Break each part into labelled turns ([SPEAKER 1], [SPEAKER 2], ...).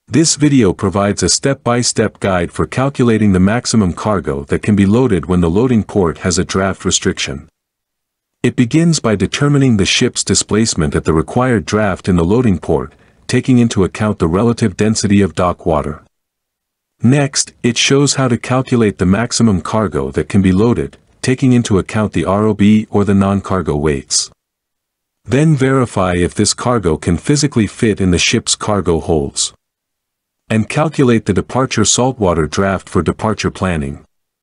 [SPEAKER 1] This video provides a step-by-step guide for calculating the maximum cargo that can be loaded when the loading port has a draft restriction. It begins by determining the ship's displacement at the required draft in the loading port, taking into account the relative density of dock water. Next, it shows how to calculate the maximum cargo that can be loaded, taking into account the ROB or the non-cargo weights. Then verify if this cargo can physically fit in the ship's cargo holds. And calculate the departure saltwater draft for departure planning.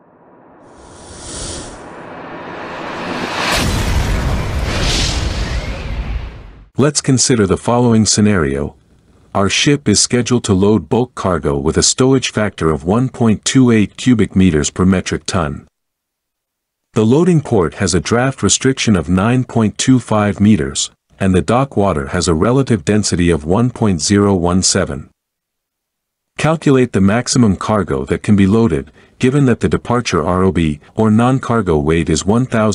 [SPEAKER 1] Let's consider the following scenario. Our ship is scheduled to load bulk cargo with a stowage factor of 1.28 cubic meters per metric ton. The loading port has a draft restriction of 9.25 meters, and the dock water has a relative density of 1.017. Calculate the maximum cargo that can be loaded, given that the departure ROB, or non-cargo weight, is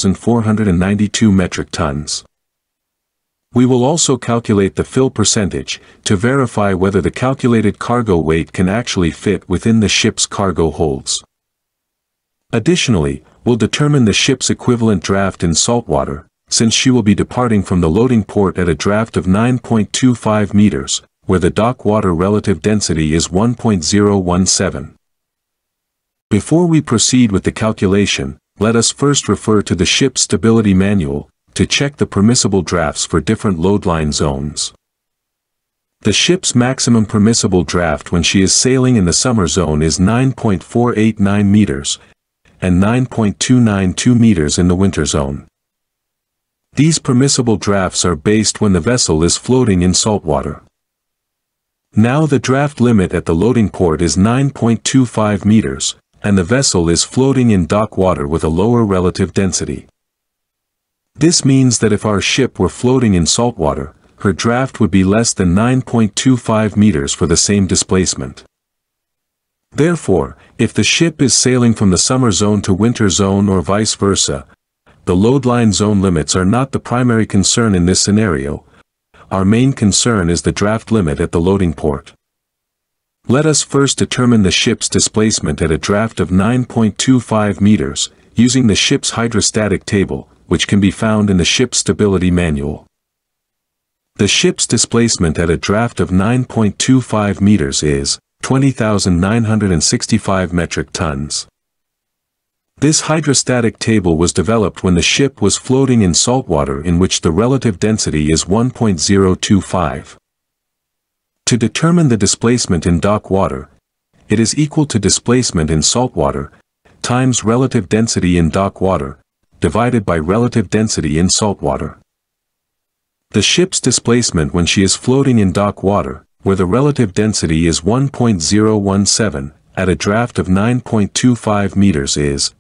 [SPEAKER 1] 1,492 metric tons. We will also calculate the fill percentage, to verify whether the calculated cargo weight can actually fit within the ship's cargo holds. Additionally, we'll determine the ship's equivalent draft in saltwater, since she will be departing from the loading port at a draft of 9.25 meters, where the dock water relative density is 1.017. Before we proceed with the calculation, let us first refer to the ship's stability manual, to check the permissible drafts for different load line zones. The ship's maximum permissible draft when she is sailing in the summer zone is 9.489 meters, and 9.292 meters in the winter zone. These permissible drafts are based when the vessel is floating in saltwater. Now the draft limit at the loading port is 9.25 meters, and the vessel is floating in dock water with a lower relative density. This means that if our ship were floating in saltwater, her draft would be less than 9.25 meters for the same displacement. Therefore, if the ship is sailing from the summer zone to winter zone or vice versa, the load line zone limits are not the primary concern in this scenario. Our main concern is the draft limit at the loading port. Let us first determine the ship's displacement at a draft of 9.25 meters, using the ship's hydrostatic table, which can be found in the ship's stability manual. The ship's displacement at a draft of 9.25 meters is 20,965 metric tons. This hydrostatic table was developed when the ship was floating in saltwater in which the relative density is 1.025. To determine the displacement in dock water, it is equal to displacement in saltwater times relative density in dock water, divided by relative density in saltwater. The ship's displacement when she is floating in dock water, where the relative density is 1.017, at a draft of 9.25 meters is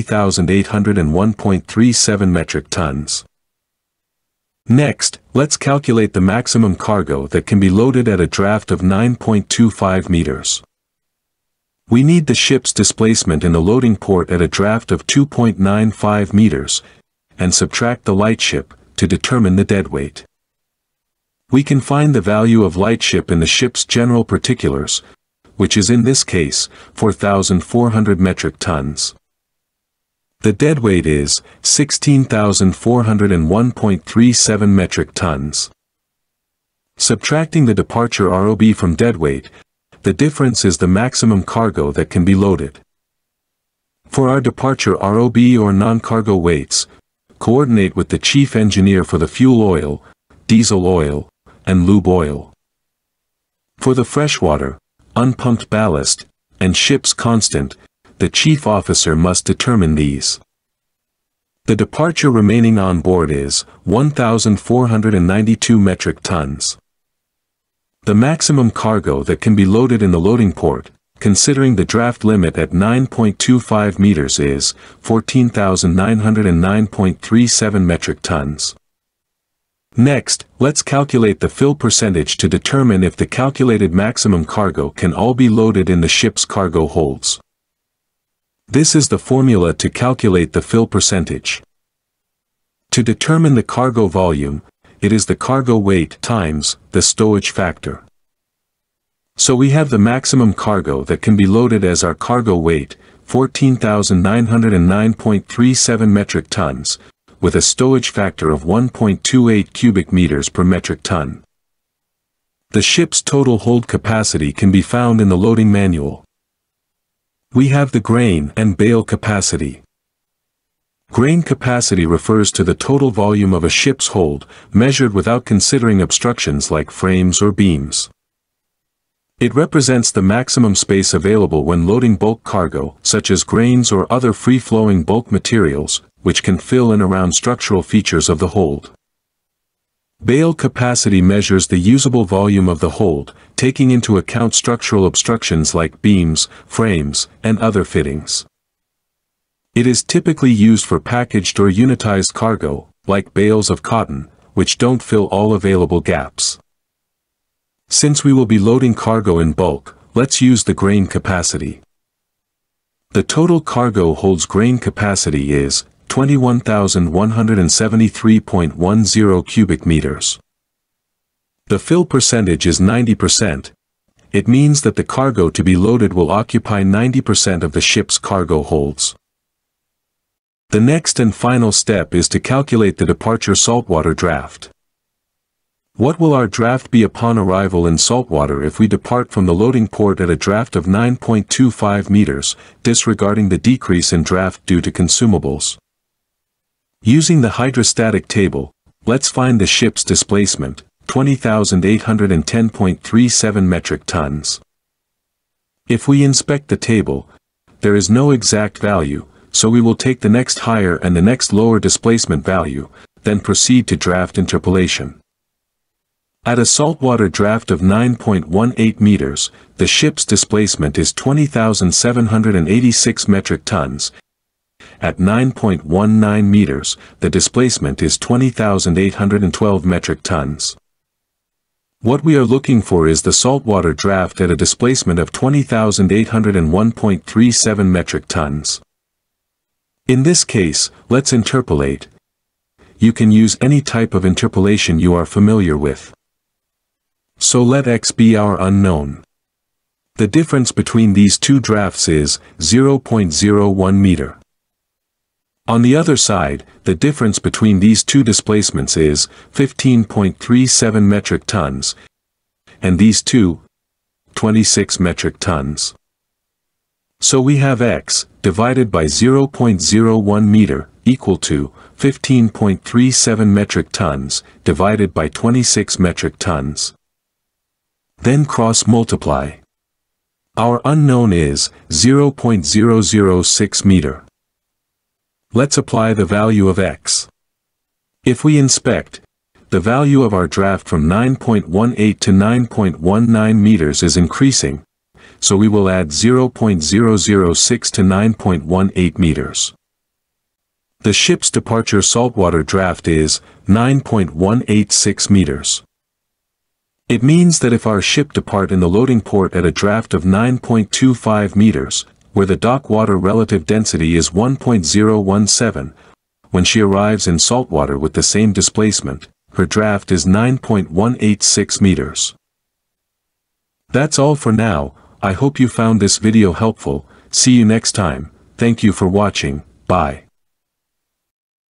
[SPEAKER 1] 20,801.37 metric tons. Next, let's calculate the maximum cargo that can be loaded at a draft of 9.25 meters. We need the ship's displacement in the loading port at a draft of 2.95 meters, and subtract the lightship, to determine the deadweight. We can find the value of lightship in the ship's general particulars, which is in this case, 4,400 metric tons. The deadweight is 16,401.37 metric tons. Subtracting the departure ROB from deadweight, the difference is the maximum cargo that can be loaded. For our departure ROB or non-cargo weights, coordinate with the chief engineer for the fuel oil, diesel oil, and lube oil. For the freshwater, unpumped ballast, and ship's constant, the chief officer must determine these. The departure remaining on board is 1,492 metric tons. The maximum cargo that can be loaded in the loading port, considering the draft limit at 9.25 meters is 14,909.37 metric tons. Next, let's calculate the fill percentage to determine if the calculated maximum cargo can all be loaded in the ship's cargo holds. This is the formula to calculate the fill percentage. To determine the cargo volume, it is the cargo weight times the stowage factor. So we have the maximum cargo that can be loaded as our cargo weight, 14,909.37 metric tons, with a stowage factor of 1.28 cubic meters per metric ton. The ship's total hold capacity can be found in the loading manual. We have the grain and bale capacity. Grain capacity refers to the total volume of a ship's hold, measured without considering obstructions like frames or beams. It represents the maximum space available when loading bulk cargo, such as grains or other free-flowing bulk materials, which can fill in around structural features of the hold. Bale capacity measures the usable volume of the hold, taking into account structural obstructions like beams, frames, and other fittings. It is typically used for packaged or unitized cargo, like bales of cotton, which don't fill all available gaps. Since we will be loading cargo in bulk, let's use the grain capacity. The total cargo hold's grain capacity is 21,173.10 cubic meters. The fill percentage is 90%. It means that the cargo to be loaded will occupy 90% of the ship's cargo holds. The next and final step is to calculate the departure saltwater draft. What will our draft be upon arrival in saltwater if we depart from the loading port at a draft of 9.25 meters, disregarding the decrease in draft due to consumables? Using the hydrostatic table, let's find the ship's displacement, 20,810.37 metric tons. If we inspect the table, there is no exact value, so we will take the next higher and the next lower displacement value, then proceed to draft interpolation. At a saltwater draft of 9.18 meters, the ship's displacement is 20,786 metric tons. At 9.19 meters, the displacement is 20,812 metric tons. What we are looking for is the saltwater draft at a displacement of 20,801.37 metric tons. In this case, let's interpolate. You can use any type of interpolation you are familiar with. So let x be our unknown. The difference between these two drafts is 0.01 meter. On the other side, the difference between these two displacements is 15.37 metric tons, and these two, 26 metric tons. So we have x, divided by 0.01 meter, equal to 15.37 metric tons, divided by 26 metric tons. Then cross-multiply. Our unknown is 0.006 meter. Let's apply the value of x. If we inspect, the value of our draft from 9.18 to 9.19 meters is increasing, so we will add 0.006 to 9.18 meters. The ship's departure saltwater draft is 9.186 meters. It means that if our ship depart in the loading port at a draft of 9.25 meters, where the dock water relative density is 1.017, when she arrives in saltwater with the same displacement, her draft is 9.186 meters. That's all for now. I hope you found this video helpful. See you next time. Thank you for watching. Bye.